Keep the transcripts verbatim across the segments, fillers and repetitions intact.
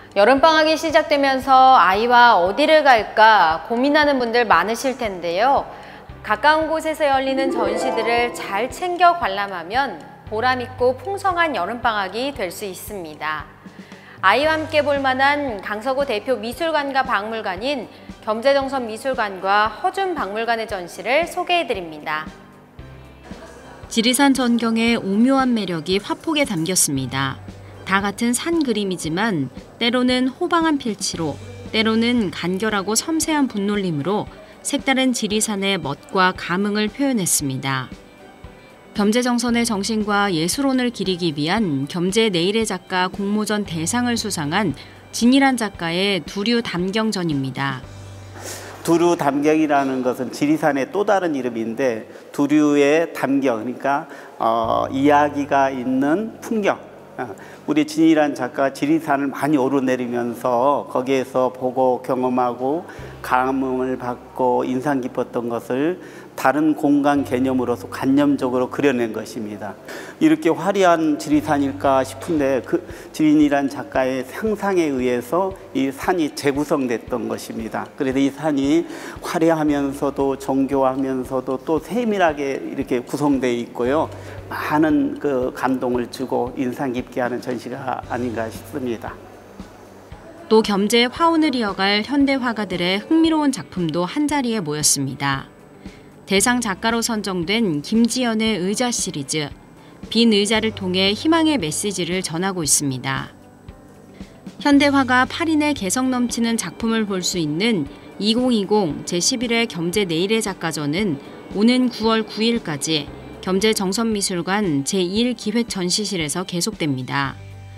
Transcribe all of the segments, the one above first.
여름방학이 시작되면서 아이와 어디를 갈까 고민하는 분들 많으실 텐데요. 가까운 곳에서 열리는 전시들을 잘 챙겨 관람하면 보람있고 풍성한 여름방학이 될 수 있습니다. 아이와 함께 볼 만한 강서구 대표 미술관과 박물관인 겸재정선 미술관과 허준 박물관의 전시를 소개해드립니다. 지리산 전경의 오묘한 매력이 화폭에 담겼습니다. 다 같은 산 그림이지만 때로는 호방한 필치로, 때로는 간결하고 섬세한 분놀림으로 색다른 지리산의 멋과 감흥을 표현했습니다. 겸재정선의 정신과 예술혼을 기리기 위한 겸재 내일의 작가 공모전 대상을 수상한 진일환 작가의 두류 담경전입니다. 두류 담경이라는 것은 지리산의 또 다른 이름인데 두류의 담경, 그러니까 어, 이야기가 있는 풍경. 우리 진일환 작가가 지리산을 많이 오르내리면서 거기에서 보고 경험하고 감흥을 받고 인상 깊었던 것을 다른 공간 개념으로서 관념적으로 그려낸 것입니다. 이렇게 화려한 지리산일까 싶은데 그 진일환 작가의 상상에 의해서 이 산이 재구성됐던 것입니다. 그래서 이 산이 화려하면서도 정교하면서도 또 세밀하게 이렇게 구성되어 있고요. 많은 그 감동을 주고 인상 깊게 하는 전시가 아닌가 싶습니다. 또 겸재의 화운을 이어갈 현대 화가들의 흥미로운 작품도 한자리에 모였습니다. 대상 작가로 선정된 김지연의 의자 시리즈, 빈 의자를 통해 희망의 메시지를 전하고 있습니다. 현대화가 팔인의 개성 넘치는 작품을 볼 수 있는 이천이십 제십일 회 겸재 내일의 작가전은 오는 구월 구일까지 겸재정선미술관 제일 기획 전시실에서 계속됩니다.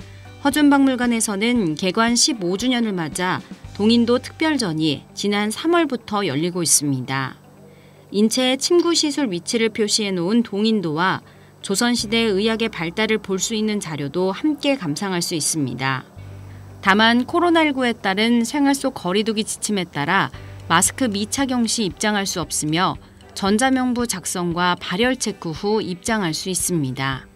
허준박물관에서는 개관 십오 주년을 맞아 동인도 특별전이 지난 삼월부터 열리고 있습니다. 인체의 침구 시술 위치를 표시해 놓은 동인도와 조선시대 의학의 발달을 볼 수 있는 자료도 함께 감상할 수 있습니다. 다만 코로나십구에 따른 생활 속 거리두기 지침에 따라 마스크 미착용 시 입장할 수 없으며 전자명부 작성과 발열 체크 후 입장할 수 있습니다.